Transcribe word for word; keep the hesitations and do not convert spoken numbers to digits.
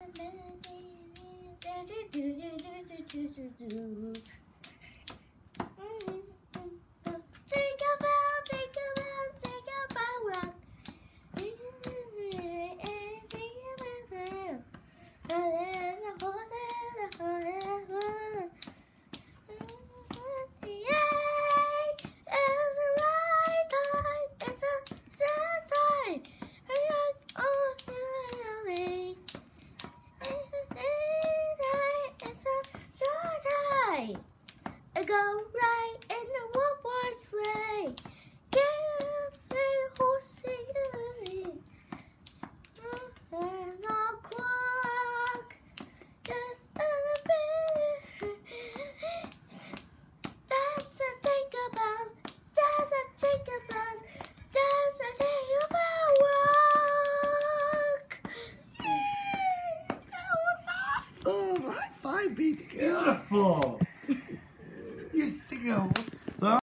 Go right in the one-horse sleigh. Give me horsey and a clock. Just a bit. That's a tinker bells. That's a tinker bells. That's a tinker bell rock. Yay! That was awesome! High five, baby girl. Beautiful. You're singing.